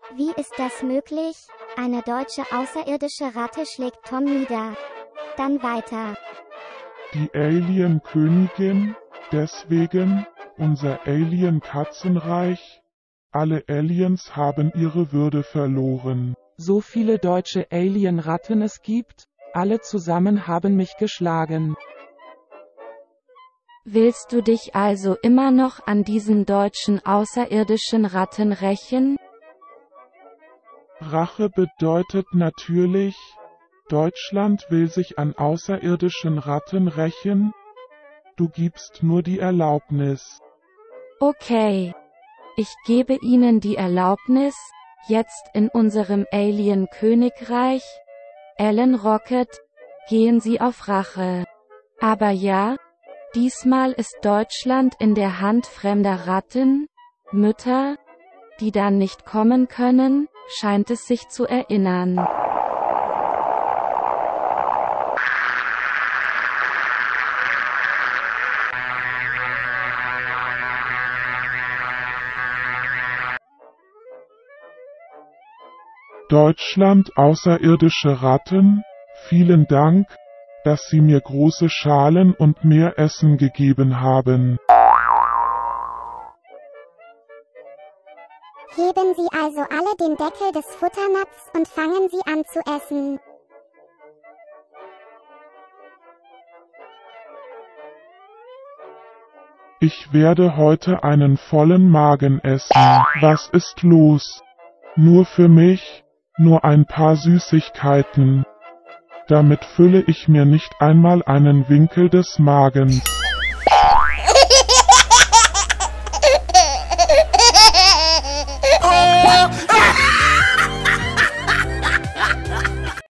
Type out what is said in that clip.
Wie ist das möglich? Eine deutsche außerirdische Ratte schlägt Tom nieder. Dann weiter. Die Alien-Königin, deswegen, unser Alien-Katzenreich. Alle Aliens haben ihre Würde verloren. So viele deutsche Alien-Ratten es gibt, alle zusammen haben mich geschlagen. Willst du dich also immer noch an diesen deutschen außerirdischen Ratten rächen? Rache bedeutet natürlich, Deutschland will sich an außerirdischen Ratten rächen. Du gibst nur die Erlaubnis. Okay. Ich gebe Ihnen die Erlaubnis, jetzt in unserem Alien-Königreich, Alan Rocket, gehen Sie auf Rache. Aber ja, diesmal ist Deutschland in der Hand fremder Ratten, Mütter, die dann nicht kommen können, scheint es sich zu erinnern. Deutschland außerirdische Ratten, vielen Dank, dass Sie mir große Schalen und mehr Essen gegeben haben. Heben Sie also alle den Deckel des Futternapfs und fangen Sie an zu essen. Ich werde heute einen vollen Magen essen. Was ist los? Nur für mich? Nur ein paar Süßigkeiten. Damit fülle ich mir nicht einmal einen Winkel des Magens.